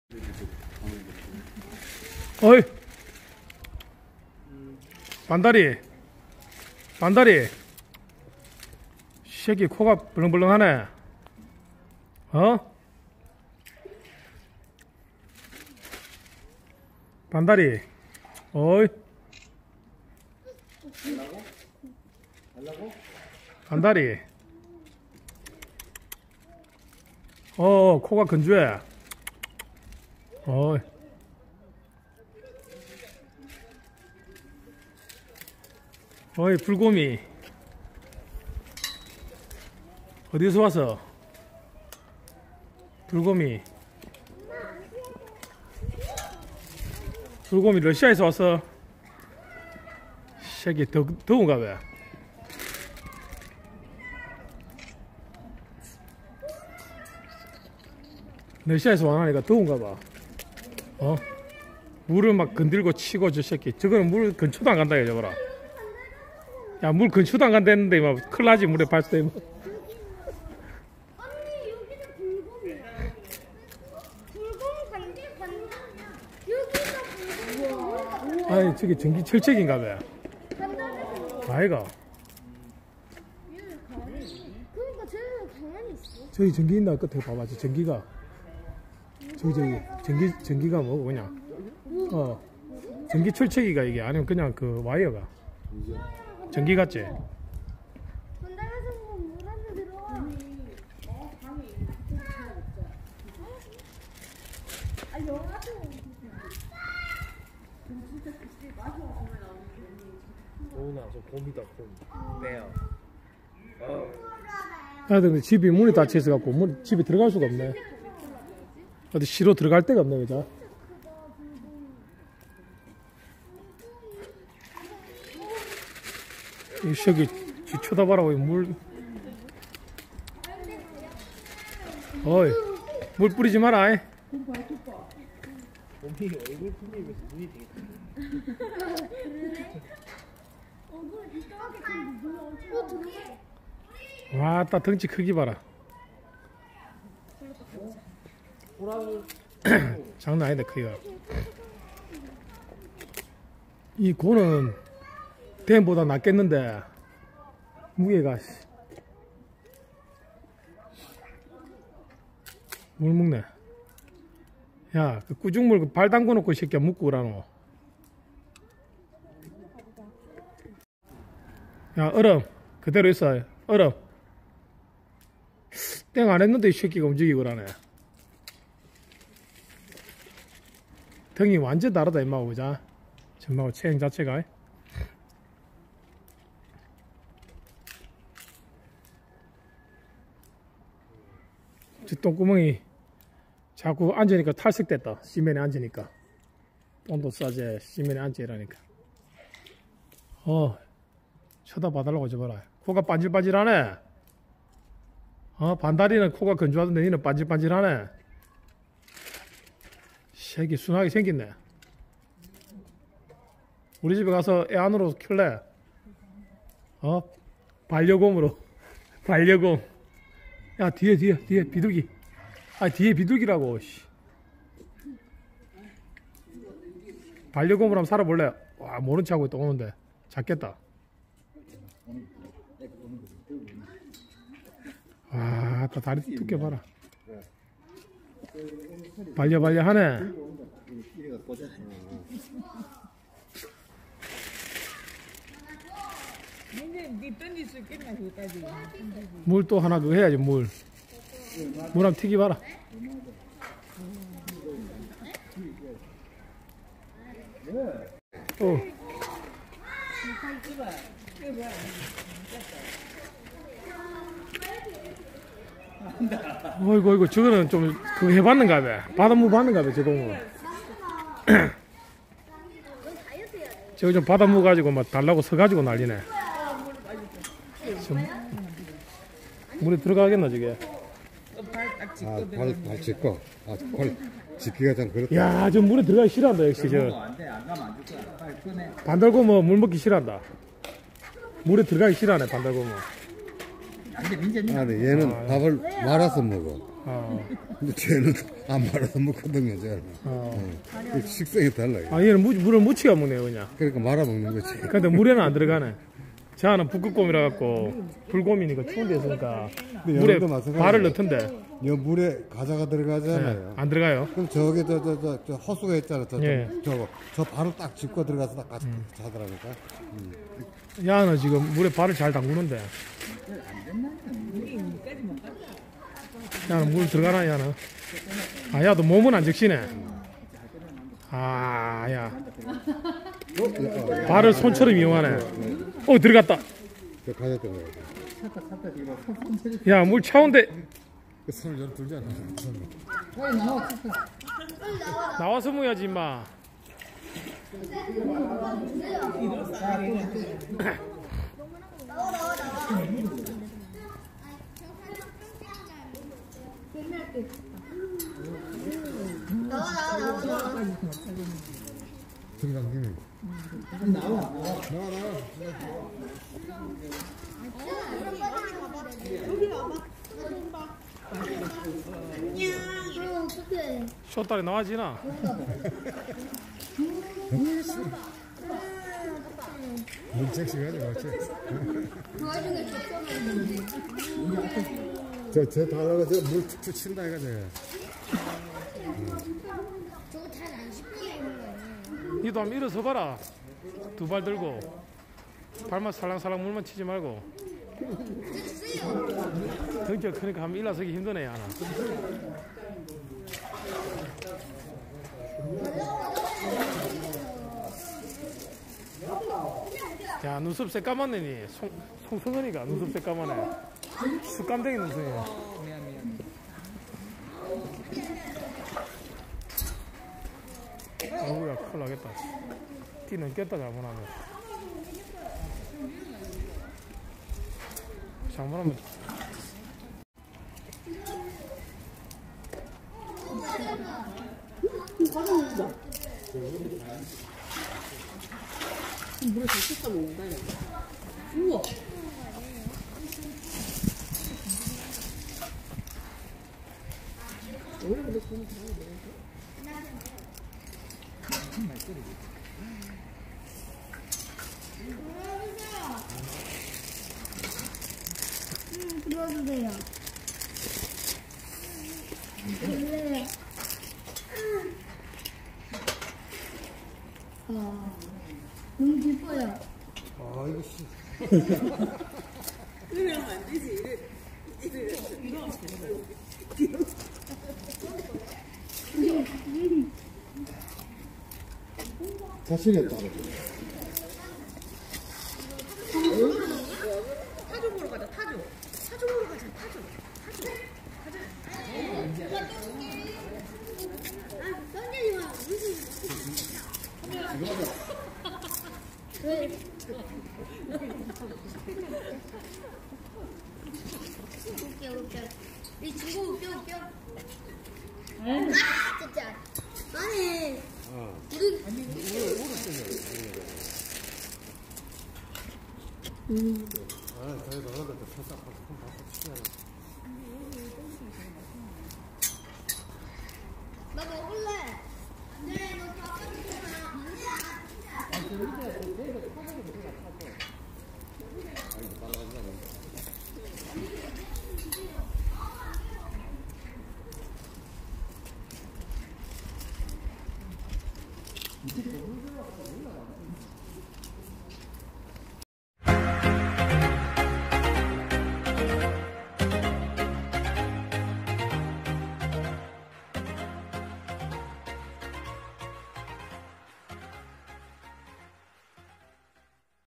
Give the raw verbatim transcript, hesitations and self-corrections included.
어이 반다리 반다리 새끼 코가 벌렁벌렁하네. 어? 반다리 어이 반다리 어 코가 건조해. 어이 어이 불곰이 어디서 왔어? 불곰이 불곰이 러시아에서 왔어. 새끼 더, 더운가 봐. 러시아에서 와나니까 더운가 봐. 어? 물을 막 건들고 치고 저 새끼 저거는 물 근처도 안 간다. 저거라. 야, 물 근처도 안 간다는데 막 큰일 나지. 물에 발수되면. 언니 여기는 불곰이. 불곰 간대 간다. 여기가 불곰. 아니 저기 전기 철책인가 봐. 아이가. 그러니까 쟤는 가만히 있어. 저기 전기 있나 끝에 봐봐. 저 전기가. 저기 저기 전기 전기가 뭐고 그냥. 어. 전기 철책이가 이게 아니면 그냥 그 와이어가. 전기 같지? 건달에서 물 안에 들어와. 아 영화도. 오나 저 곰이다 곰 빼요. 어. 아 근데 집이 문이 닫혀 있어 갖고 문 집에 들어갈 수가 없네. 어디 시로 들어갈 데가 없네 그죠? 이 새끼 지 쳐다봐라. 물 어이 물 뿌리지 마라. 이. 곰이 얼굴 풀리면서 눈이 되게 와따 덩치 크기 봐라. 장난 아니다 크기가. 이 고는 댐보다 낫겠는데 무게가 물 먹네. 야, 그 꾸중물 그 발 담궈 놓고 이 새끼야 묶고 그러노. 야, 얼음 그대로 있어. 얼음 땡 안 했는데 이 새끼가 움직이고 그러네. 등이 완전 다르다 임마고 보자. 전마고 체형 자체가. 저 똥구멍이 자꾸 앉으니까 탈색됐다. 시멘에 앉으니까 똥도 싸지. 시멘에 앉으라니까. 어 쳐다봐달라고 줘봐라. 코가 반질반질하네. 어 반다리는 코가 건조하던데 니는 반질반질하네. 새끼 순하게 생겼네. 우리 집에 가서 애 안으로 킬래? 어 반려곰으로. 반려곰. 야 뒤에 뒤에 뒤에 비둘기. 아 뒤에 비둘기라고. 씨. 반려곰으로 한번 살아볼래? 와 모른 척하고 또 오는데 작겠다. 와 또 다리 두께 봐라. 반려 반려 하네. 물 또 하나 그거 해야지. 물 물 한번 튀기 봐라. 어. 어이구 어이구 저거는 좀 그거 해봤는가 봐. 바닷물 봤는가 봐 저거. 저거 좀 바닷물 가지고 막 달라고 서가지고 난리네. 물에 들어가겠나 저게. 아, 발, 발 짚고. 아, 발 짚기가 참 그렇다. 야, 저 물에 들어가기 싫어한다 역시 저. 반달곰어 물 먹기 싫어한다. 물에 들어가기 싫어하네 반달곰어. 아니, 얘는 밥을 말아서 먹어. 어. 근데 쟤는 안 말아서 먹거든요, 쟤는. 어. 그 식성이 달라요. 아, 얘는 무, 물을 묻히가 먹네요, 그냥. 그러니까 말아먹는 거지. 근데 물에는 안 들어가네. 저 하나 북극곰이라 갖고 불곰이니까 추운 데 있으니까 근데 물에 여기도 마찬가지예요. 발을 넣던데 여 물에 가자가 들어가잖아요. 안 들어가요. 그럼 저기 저 저 저 저 허수가 있잖아. 저, 예. 저 저거 저 발을 딱 짚고 들어가서 딱 같이 자더라니까. 음. 야는 지금 물에 발을 잘 담그는데. 야는 물 들어가나 야는. 아 야도 몸은 안 적시네. 아 야. 발을 손처럼 이용하네. 어 들어갔다. 저 가졌던 거. 야 물 차온데 그 손을 좀 들잖아. 나와서 모야지 임마. 나와 나와 나와 나와. 등강김이. 나와 나와 나와. 그럼 어떡해. 쇼다리 나와지나. 문책시가지 맞지? 그 와중에 적성을 저저 달라고 저물 툭툭 친다 이거지. 저거 잘안 씹히게 있는 거 아니에요? 니도 한번 일어서 봐라. 두 발 들고 발만 살랑살랑 물만 치지 말고. 덩치가 크니까 한번 일어서기 힘드네 하나. 야 눈썹 새까맣네 니. 송, 송성은이가 눈썹 새까맣네. 쑥감댕이 눈썹이야. 아이고야 큰일 나겠다. 티 넘겠다 잘못하면. 잘못하면 물에 적셨다 먹는다 이거. 우와. 원래 근데 그건 잘 음, 들어주세요. 원래 아, 너무 기뻐요. 아 이거 씨. 그러면 안 되지. 이래 이래 이거 자신이 없다. 타조 보러 가자. 타조. 타조 보러 가자. 타조. 타조. 아, 던지지 마. 왜? 웃겨 웃겨. 이 친구 웃겨 웃겨. 아 진짜. 아니. 우리. 아, 저기 너희들 저 살짝 손 받고 치자. 나 먹을래. 네, 너